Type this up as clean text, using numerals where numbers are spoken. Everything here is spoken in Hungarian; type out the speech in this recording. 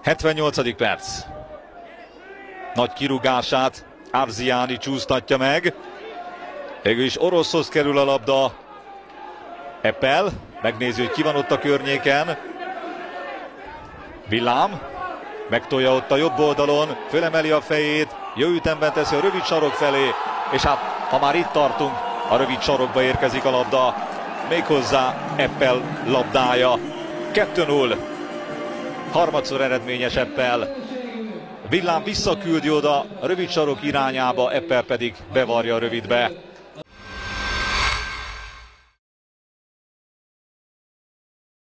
78. perc. Nagy kirúgását Arziani csúsztatja meg. Végül is Oroszhoz kerül a labda. Eppel megnézi, hogy ki van ott a környéken. Villám megtolja ott a jobb oldalon, fölemeli a fejét, jó ütemben teszi a rövid sarok felé, és hát ha már itt tartunk, a rövid sarokba érkezik a labda, méghozzá Eppel labdája. 2-0. Harmadszor eredményes Eppel. Villám visszaküldi oda a rövid sarok irányába, Eppel pedig bevarja a rövidbe.